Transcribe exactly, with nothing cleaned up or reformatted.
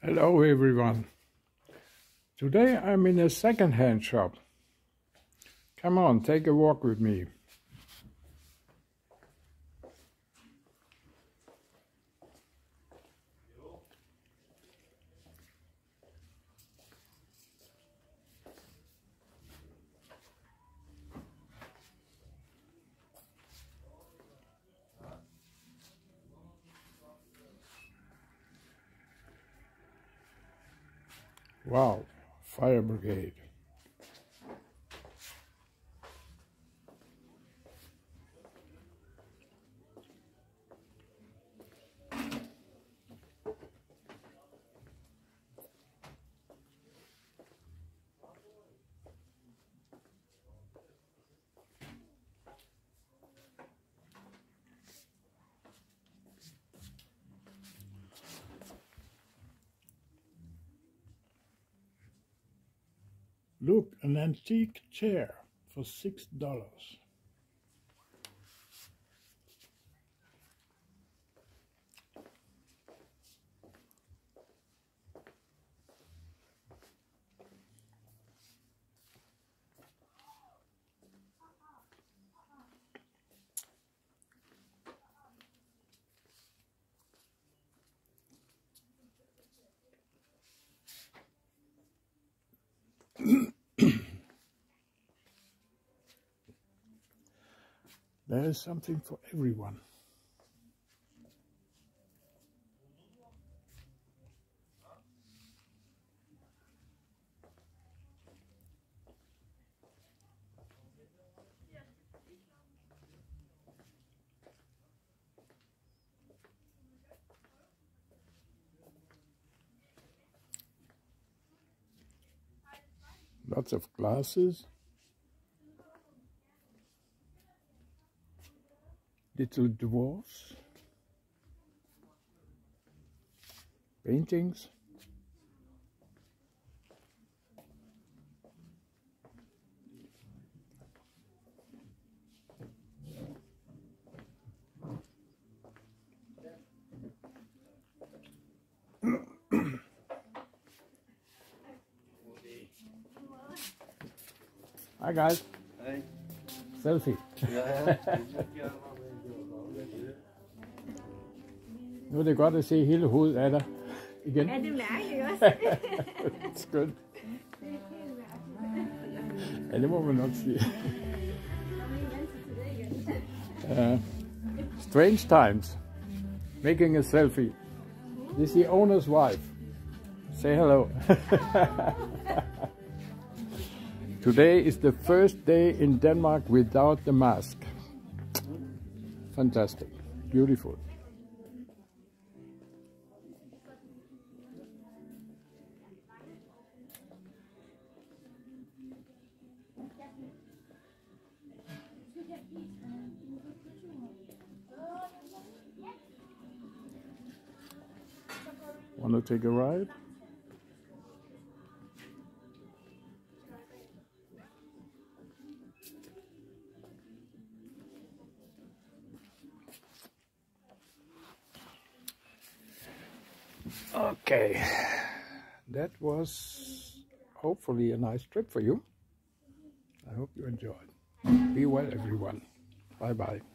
Hello everyone. Today I'm in a second-hand shop. Come on, take a walk with me. Wow, fire brigade. Look, an antique chair for six dollars. There is something for everyone. Lots of glasses. Little dwarfs. Paintings. Hi guys. Hey. Selfie. Ja, ja. Nu er det godt at se hele hovedet af dig igen. Ja, det mærker jeg også. Skønt. Ja, det må man nok sige. Uh, strange times. Making a selfie. This is the owner's wife. Say hello. Today is the first day in Denmark without the mask. Fantastic. Beautiful. Want to take a ride? Okay, that was hopefully a nice trip for you. I hope you enjoyed. Be well, everyone. Bye bye.